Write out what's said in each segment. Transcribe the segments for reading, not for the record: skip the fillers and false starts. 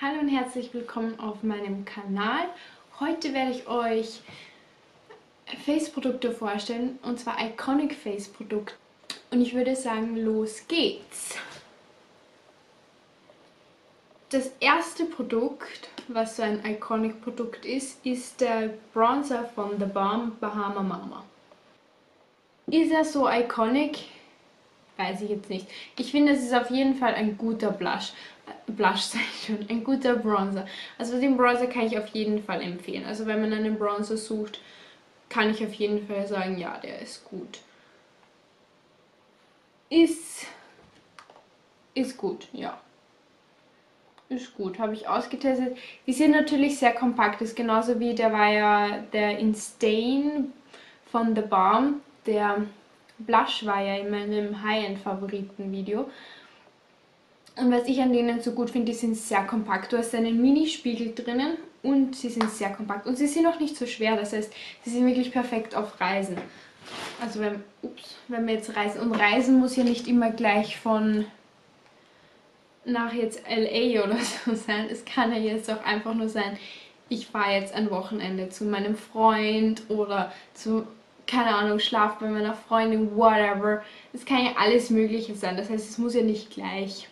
Hallo und herzlich willkommen auf meinem Kanal. Heute werde ich euch Face-Produkte vorstellen, und zwar Iconic Face-Produkte. Und ich würde sagen, los geht's! Das erste Produkt, was so ein Iconic-Produkt ist, ist der Bronzer von The Balm Bahama Mama. Ist er so iconic? Weiß ich jetzt nicht. Ich finde, es ist auf jeden Fall ein guter Blush. Blush sage ich schon, ein guter Bronzer. Also den Bronzer kann ich auf jeden Fall empfehlen. Also wenn man einen Bronzer sucht, kann ich auf jeden Fall sagen, ja, der ist gut. Ist gut, ja. Ist gut, habe ich ausgetestet. Die sind natürlich sehr kompakt. Das ist genauso wie der war ja der Instain von The Balm. Der Blush war ja in meinem High-End-Favoriten-Video. Und was ich an denen so gut finde, die sind sehr kompakt. Du hast einen Mini-Spiegel drinnen und sie sind sehr kompakt. Und sie sind auch nicht so schwer, das heißt, sie sind wirklich perfekt auf Reisen. Also wenn wir jetzt reisen, und reisen muss ja nicht immer gleich von nach jetzt LA oder so sein. Es kann ja jetzt auch einfach nur sein, ich fahre jetzt ein Wochenende zu meinem Freund oder zu, keine Ahnung, schlafe bei meiner Freundin, whatever. Es kann ja alles Mögliche sein. Das heißt, es muss ja nicht gleich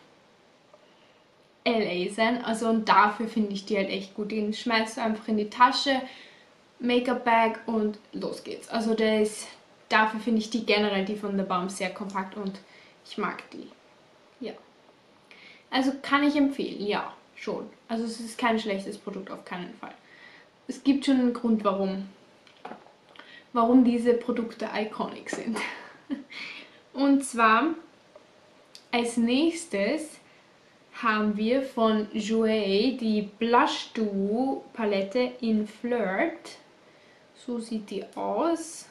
LA sein. Also und dafür finde ich die halt echt gut. Den schmeißt du einfach in die Tasche, Make-up-Bag und los geht's. Also dafür finde ich die generell, die von The Balm, sehr kompakt und ich mag die. Ja. Also kann ich empfehlen, ja, schon. Also es ist kein schlechtes Produkt, auf keinen Fall. Es gibt schon einen Grund, warum diese Produkte iconic sind. Und zwar als nächstes haben wir von Jouer die Blush Duo Palette in Flirt. So sieht die aus.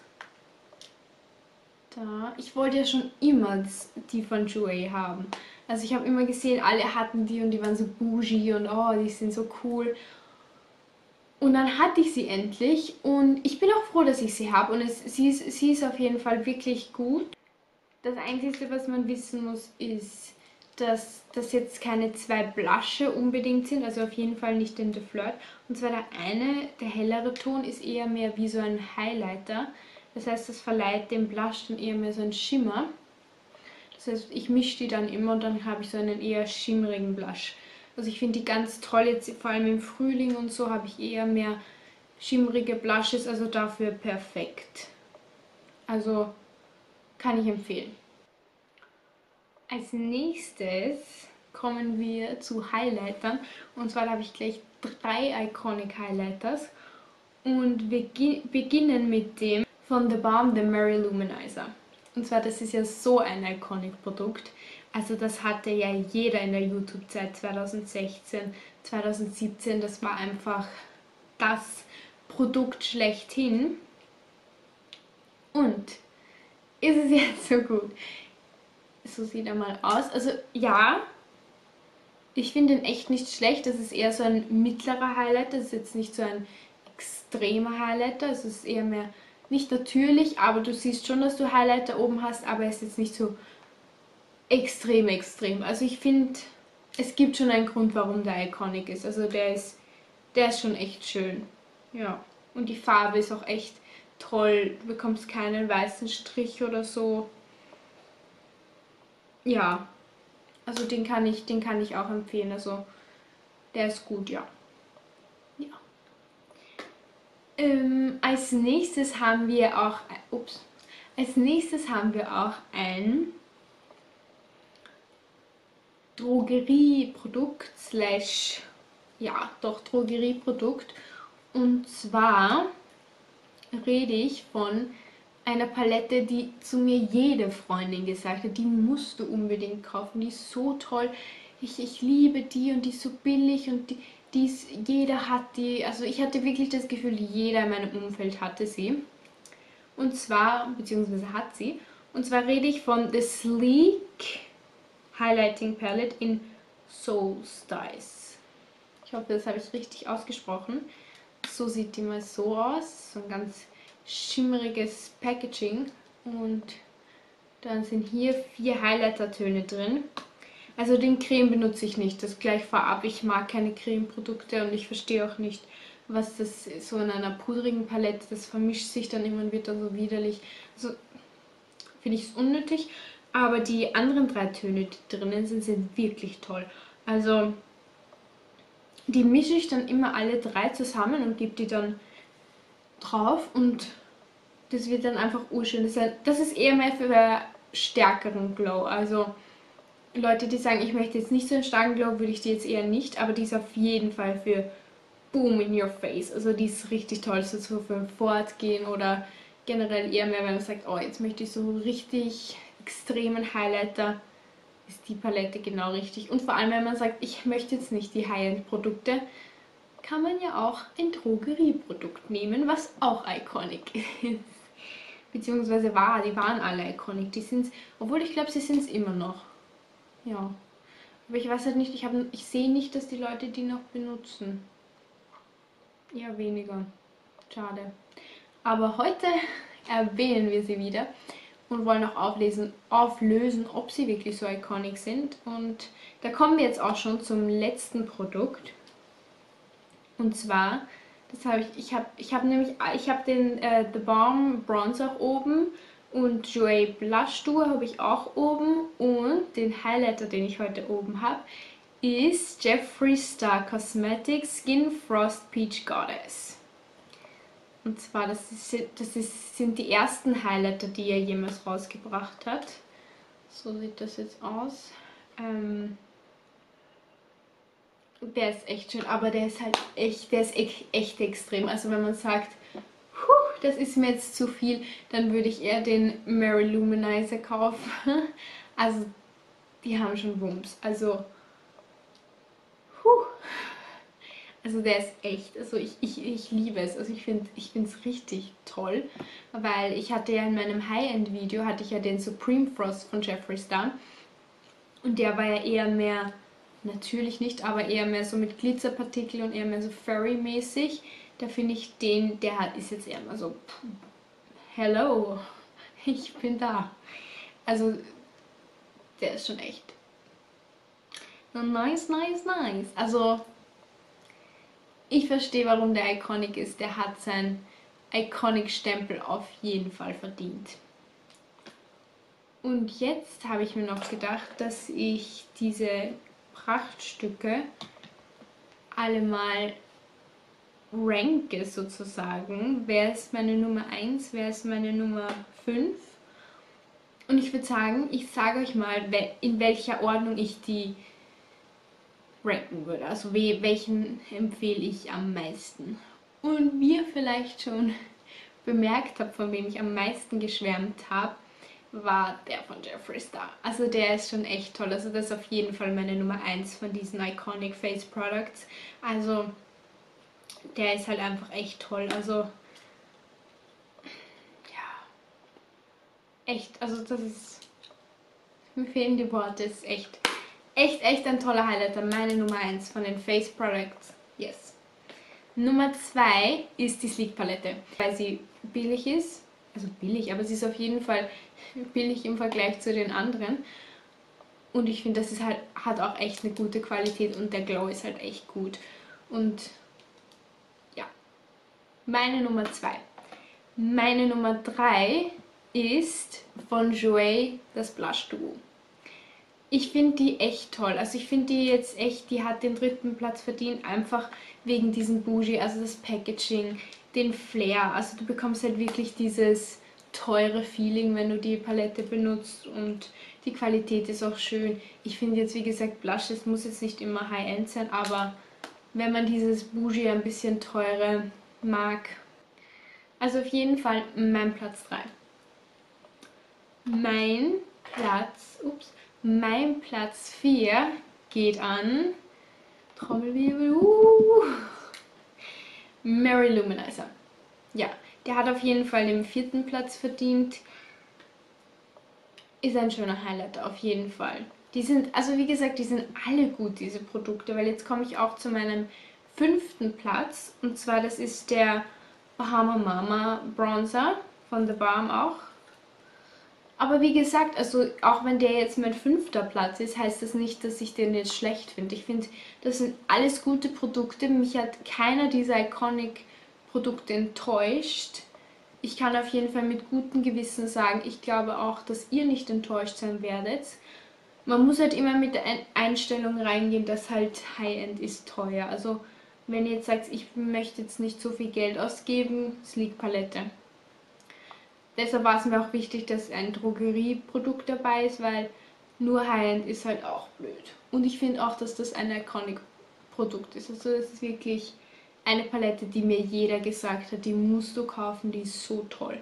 Da. Ich wollte ja schon immer die von Jouer haben. Also ich habe immer gesehen, alle hatten die und die waren so bougie und oh, die sind so cool. Und dann hatte ich sie endlich und ich bin auch froh, dass ich sie habe und sie ist auf jeden Fall wirklich gut. Das Einzige, was man wissen muss, ist, dass das jetzt keine zwei Blusche unbedingt sind, also auf jeden Fall nicht in The Flirt. Und zwar der hellere Ton, ist eher mehr wie so ein Highlighter. Das heißt, das verleiht dem Blush dann eher mehr so einen Schimmer. Das heißt, ich mische die dann immer und dann habe ich so einen eher schimmerigen Blush. Also ich finde die ganz toll, jetzt vor allem im Frühling und so habe ich eher mehr schimmerige Blushes, also dafür perfekt. Also kann ich empfehlen. Als nächstes kommen wir zu Highlightern. Und zwar habe ich gleich 3 Iconic Highlighters. Und wir beginnen mit dem von The Balm, The Mary Luminizer. Und zwar, das ist ja so ein Iconic Produkt. Also das hatte ja jeder in der YouTube-Zeit 2016, 2017. Das war einfach das Produkt schlechthin. Und ist es jetzt so gut? So sieht er mal aus. Also ja, ich finde ihn echt nicht schlecht. Das ist eher so ein mittlerer Highlighter. Das ist jetzt nicht so ein extremer Highlighter. Es ist eher mehr nicht natürlich, aber du siehst schon, dass du Highlighter oben hast, aber er ist jetzt nicht so extrem. Also ich finde, es gibt schon einen Grund, warum der iconic ist. Also der ist schon echt schön. Ja. Und die Farbe ist auch echt toll. Du bekommst keinen weißen Strich oder so. Ja, also den kann ich auch empfehlen. Also der ist gut, ja. Ja. Als nächstes haben wir auch ein Drogerieprodukt slash, ja, doch Drogerieprodukt. Und zwar rede ich von einer Palette, die zu mir jede Freundin gesagt hat, die musst du unbedingt kaufen, die ist so toll, ich liebe die und die ist so billig und jeder hat die, also ich hatte wirklich das Gefühl, jeder in meinem Umfeld hatte sie. Und zwar, beziehungsweise hat sie, und zwar rede ich von The Sleek Highlighting Palette in Soul Styles. Ich hoffe, das habe ich richtig ausgesprochen. So sieht die mal so aus, so ein ganz schimmeriges Packaging und dann sind hier 4 Highlighter-Töne drin. Also den Creme benutze ich nicht, das gleich vorab. Ich mag keine Cremeprodukte und ich verstehe auch nicht, was das ist, so in einer pudrigen Palette, das vermischt sich dann immer und wird dann so widerlich. Also finde ich es unnötig, aber die anderen 3 Töne, die drinnen sind, sind wirklich toll. Also die mische ich dann immer alle 3 zusammen und gebe die dann drauf und das wird dann einfach urschön. Das ist eher mehr für stärkeren Glow. Also Leute, die sagen, ich möchte jetzt nicht so einen starken Glow, würde ich die jetzt eher nicht, aber die ist auf jeden Fall für Boom in your face. Also die ist richtig toll, so für ein Fortgehen oder generell eher mehr, wenn man sagt, oh, jetzt möchte ich so richtig extremen Highlighter, ist die Palette genau richtig. Und vor allem, wenn man sagt, ich möchte jetzt nicht die High-End-Produkte, kann man ja auch ein Drogerieprodukt nehmen, was auch iconic ist. Beziehungsweise die waren alle iconic. Die sind's, obwohl ich glaube, sie sind es immer noch. Ja. Aber ich weiß halt nicht, ich sehe nicht, dass die Leute die noch benutzen. Eher weniger. Schade. Aber heute erwähnen wir sie wieder und wollen auch auflösen, ob sie wirklich so iconic sind. Und da kommen wir jetzt auch schon zum letzten Produkt. Und zwar, ich habe den The Balm Bronzer oben und Jouer Blush Duo habe ich auch oben und den Highlighter, den ich heute oben habe, ist Jeffree Star Cosmetics Skin Frost Peach Goddess. Und zwar, sind die ersten Highlighter, die er jemals rausgebracht hat. So sieht das jetzt aus. Der ist echt schön, aber der ist halt echt extrem. Also wenn man sagt, das ist mir jetzt zu viel, dann würde ich eher den Mary Luminizer kaufen. Also die haben schon Wumms. Also der ist echt, also ich liebe es. Also ich finde es richtig toll, weil ich hatte ja in meinem High-End-Video, hatte ich ja den Supreme Frost von Jeffree Star und der war ja eher mehr, natürlich nicht, aber eher mehr so mit Glitzerpartikel und eher mehr so Fairy-mäßig. Da finde ich ist jetzt eher mal so, hello, ich bin da. Also der ist schon echt nice. Also ich verstehe, warum der iconic ist. Der hat seinen Iconic-Stempel auf jeden Fall verdient. Und jetzt habe ich mir noch gedacht, dass ich diese Prachtstücke alle mal ranke sozusagen. Wer ist meine Nummer 1, wer ist meine Nummer 5? Und ich würde sagen, ich sage euch mal, in welcher Ordnung ich die ranken würde. Also welchen empfehle ich am meisten. Und wie ihr vielleicht schon bemerkt habt, von wem ich am meisten geschwärmt habe, war der von Jeffree Star. Also der ist schon echt toll. Also das ist auf jeden Fall meine Nummer 1 von diesen Iconic Face Products. Also der ist halt einfach echt toll. Also ja, echt. Also das ist, mir fehlen die Worte. Es ist echt ein toller Highlighter. Meine Nummer 1 von den Face Products. Yes. Nummer 2 ist die Sleek Palette, weil sie billig ist. Also billig, aber sie ist auf jeden Fall billig im Vergleich zu den anderen. Und ich finde, das ist halt, hat auch echt eine gute Qualität und der Glow ist halt echt gut. Und ja, meine Nummer 2. Meine Nummer 3 ist von Jouer das Blush Duo. Ich finde die echt toll. Also ich finde die jetzt echt, die hat den 3. Platz verdient, einfach wegen diesem Bougie, also das Packaging, den Flair. Also du bekommst halt wirklich dieses teure Feeling, wenn du die Palette benutzt und die Qualität ist auch schön. Ich finde jetzt, wie gesagt, Blush, es muss jetzt nicht immer High-End sein, aber wenn man dieses Bougie ein bisschen teure mag, also auf jeden Fall mein Platz 3. Mein Platz 4 geht an Trommelwirbel, Mary Luminizer. Ja, der hat auf jeden Fall den 4. Platz verdient. Ist ein schöner Highlighter, auf jeden Fall. Die sind, also wie gesagt, die sind alle gut, diese Produkte, weil jetzt komme ich auch zu meinem 5. Platz. Und zwar, das ist der Bahama Mama Bronzer von The Balm auch. Aber wie gesagt, also auch wenn der jetzt mein 5. Platz ist, heißt das nicht, dass ich den jetzt schlecht finde. Ich finde, das sind alles gute Produkte. Mich hat keiner dieser Iconic-Produkte enttäuscht. Ich kann auf jeden Fall mit gutem Gewissen sagen, ich glaube auch, dass ihr nicht enttäuscht sein werdet. Man muss halt immer mit der Einstellung reingehen, dass halt High-End ist teuer. Also wenn ihr jetzt sagt, ich möchte jetzt nicht so viel Geld ausgeben, Sleek Palette. Deshalb war es mir auch wichtig, dass ein Drogerieprodukt dabei ist, weil nur High-End ist halt auch blöd. Und ich finde auch, dass das ein Iconic-Produkt ist. Also das ist wirklich eine Palette, die mir jeder gesagt hat, die musst du kaufen, die ist so toll.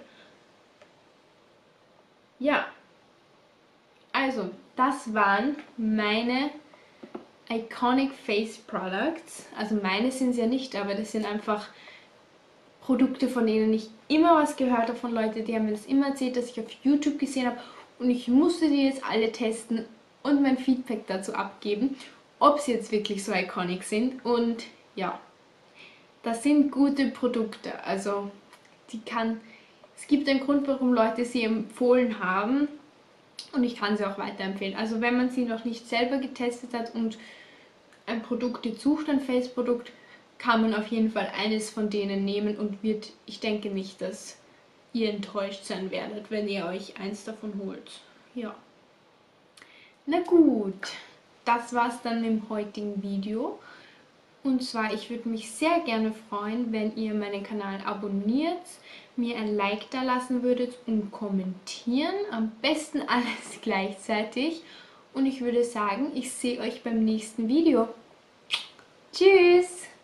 Ja, also das waren meine Iconic Face Products. Also meine sind es ja nicht, aber das sind einfach Produkte, von denen ich immer was gehört habe von Leuten, die haben mir das immer erzählt, dass ich auf YouTube gesehen habe und ich musste die jetzt alle testen und mein Feedback dazu abgeben, ob sie jetzt wirklich so iconic sind. Und ja, das sind gute Produkte. Also es gibt einen Grund, warum Leute sie empfohlen haben und ich kann sie auch weiterempfehlen. Also wenn man sie noch nicht selber getestet hat und ein Produkt sucht, ein Face-Produkt, kann man auf jeden Fall eines von denen nehmen und ich denke nicht, dass ihr enttäuscht sein werdet, wenn ihr euch eins davon holt. Ja. Na gut, das war's dann mit dem heutigen Video. Und zwar, ich würde mich sehr gerne freuen, wenn ihr meinen Kanal abonniert, mir ein Like da lassen würdet und kommentieren. Am besten alles gleichzeitig. Und ich würde sagen, ich sehe euch beim nächsten Video. Tschüss!